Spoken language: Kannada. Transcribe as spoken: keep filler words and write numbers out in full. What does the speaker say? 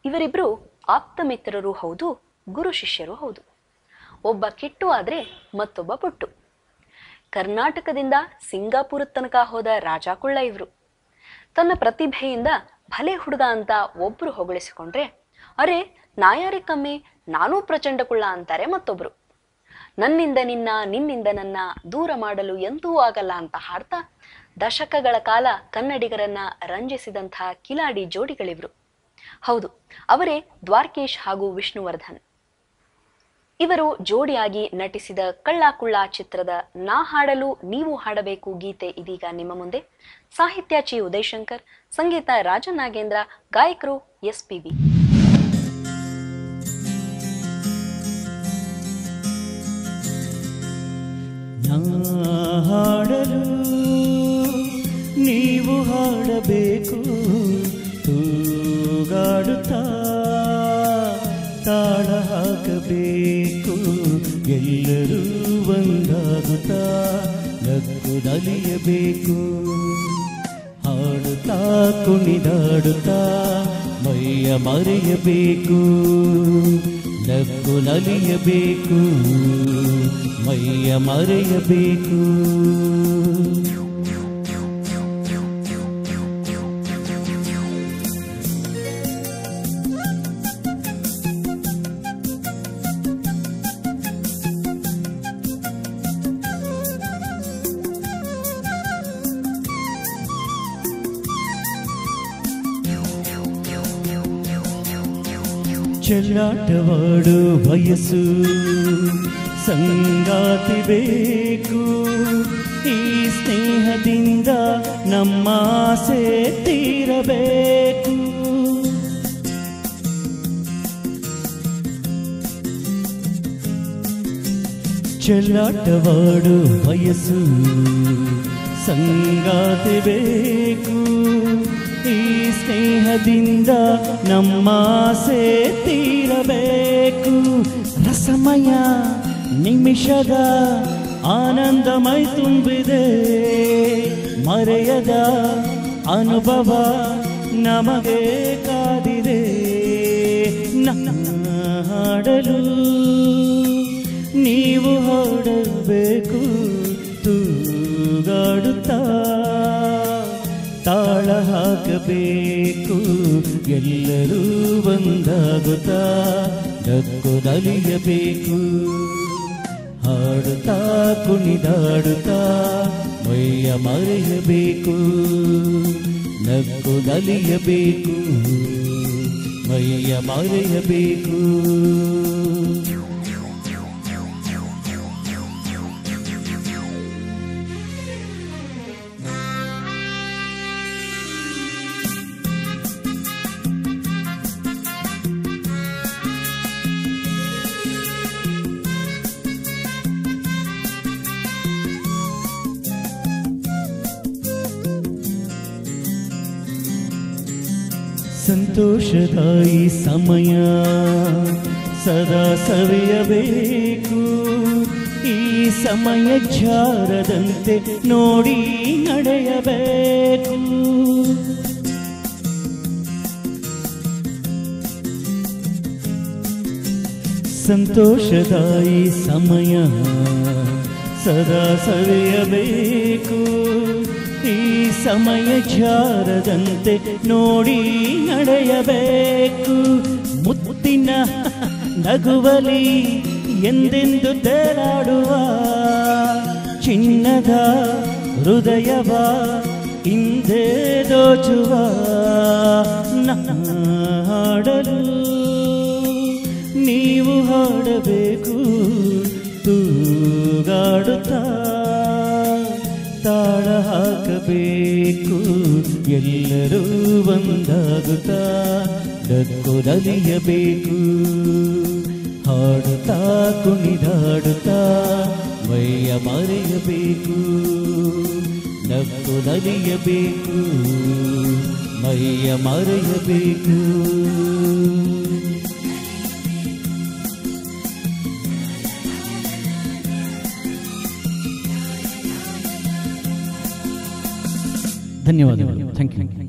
ಇವರಿಬ್ರು ಆಪ್ತ ಮಿತ್ರರು ಹೌದು, ಗುರು ಶಿಷ್ಯರು ಹೌದು. ಒಬ್ಬ ಕಿಟ್ಟು ಆದ್ರೆ ಮತ್ತೊಬ್ಬ ಪುಟ್ಟು. ಕರ್ನಾಟಕದಿಂದ ಸಿಂಗಾಪುರ ತನಕ ಹೋದ ರಾಜ ಕುಳ್ಳ ಇವ್ರು. ತನ್ನ ಪ್ರತಿಭೆಯಿಂದ ಭಲೆ ಹುಡುಗ ಅಂತ ಒಬ್ರು ಹೊಗಳಿಸಿಕೊಂಡ್ರೆ, ಅರೆ ನಾಯಾರಿ ಕಮ್ಮಿ, ನಾನೂ ಪ್ರಚಂಡ ಕುಳ್ಳ ಅಂತಾರೆ ಮತ್ತೊಬ್ರು. ನನ್ನಿಂದ ನಿನ್ನ, ನಿನ್ನಿಂದ ನನ್ನ ದೂರ ಮಾಡಲು ಎಂದೂ ಆಗಲ್ಲ ಅಂತ ಹಾಡ್ತಾ ದಶಕಗಳ ಕಾಲ ಕನ್ನಡಿಗರನ್ನ ರಂಜಿಸಿದಂತಹ ಕಿಲಾಡಿ ಜೋಡಿಗಳಿವ್ರು. ಹೌದು, ಅವರೇ ದ್ವಾರಕೀಶ್ ಹಾಗೂ ವಿಷ್ಣುವರ್ಧನ್. ಇವರು ಜೋಡಿಯಾಗಿ ನಟಿಸಿದ ಕಳ್ಳ ಕುಳ್ಳ ಚಿತ್ರದ ನಾ ಹಾಡಲು ನೀವು ಹಾಡಬೇಕು ಗೀತೆ ಇದೀಗ ನಿಮ್ಮ ಮುಂದೆ. ಸಾಹಿತ್ಯ ಚಿ ಉದಯಶಂಕರ್, ಸಂಗೀತ ರಾಜನಾಗೇಂದ್ರ, ಗಾಯಕರು ಎಸ್ ಪಿ ಬಿ. ಹಾಡಲು ನೀವು ಹಾಡಬೇಕು, ತೂಗಾಡುತ್ತಾ ತಾಳ ಹಾಕಬೇಕು, ಎಲ್ಲರೂ ಒಂದಾಗುತ್ತಾ ನಕ್ಕು ನಲಿಯಬೇಕು. ಹಾಡುತ್ತಾ ಕುಣಿದಾಡುತ್ತಾ ಮೈಯ ಮರೆಯಬೇಕು, ನಕ್ಕು ನಲಿಯಬೇಕು, ಮೈಯ ಮರೆಯಬೇಕು. ಚೆಲ್ಲಾಟವಾಡು ವಯಸ್ಸು, ಸಂಗಾತಿ ಬೇಕು, ಈ ಸ್ನೇಹದಿಂದ ನಮ್ಮ ಆಸೆ ತೀರಬೇಕು. ಚೆಲ್ಲಾಟವಾಡು ವಯಸ್ಸು, ಸಂಗಾತಿ ಬೇಕು, ಈ ಸ್ನೇಹದಿಂದ ನಮ್ಮ ಆಸೆ ತೀರಬೇಕು. ರಸಮಯ ನಿಮಿಷದ ಆನಂದಮೈ ತುಂಬಿದೆ, ಮರೆಯದ ಅನುಭವ ನಮಗೆ ಕಾದಿದೆ. ನನ್ನ ಹಾಡಲು ನೀವು ಹಾಡಬೇಕು, ತೂಗಾಡುತ್ತಾ ತಾಳ ಹಾಕಬೇಕು, ಎಲ್ಲರೂ ಒಂದಾಗುತ್ತಾ ನಕ್ಕು ನಲಿಯಬೇಕು. ಹಾಡುತ್ತಾ ಕುಣಿದಾಡುತ್ತಾ ಮೈಯ ಮರೆಯಬೇಕು, ನಕ್ಕು ನಲಿಯಬೇಕು, ಮೈಯ ಮರೆಯಬೇಕು. ಸಂತೋಷದಾಯಿ ಸಮಯ ಸದಾ ಸವಿಯಬೇಕು, ಈ ಸಮಯ ಜಾರದಂತೆ ನೋಡಿ ನಡೆಯಬೇಕು. ಸಂತೋಷದಾಯಿ ಸಮಯ ಸದಾ ಸವಿಯಬೇಕು, ಈ ಸಮಯ ಜಾರದಂತೆ ನೋಡಿ ನಡೆಯಬೇಕು. ಮುತ್ತಿನ ನಗುವಲಿ ಎಂದೆಂದು ತೇಲಾಡುವ ಚಿನ್ನದ ಹೃದಯವ ಹಿಂದೆ ದೋಚುವ. ಹಾಡಲು ನೀವು ಹಾಡಬೇಕು, ತೂಗಾಡುತ್ತಾ ತಾಳ ಹಾಕಬೇಕು, ಎಲ್ಲರೂ ಒಂದಾಗುತ್ತಾ ನಕ್ಕು ನಲಿಯಬೇಕು. ಹಾಡುತ್ತಾ ಕುಣಿದಾಡುತ್ತಾ ಮೈಯ ಮರೆಯಬೇಕು, ನಕ್ಕು ನಲಿಯಬೇಕು, ಮೈಯ ಮರೆಯಬೇಕು. ಧನ್ಯವಾದಗಳು. Thank you.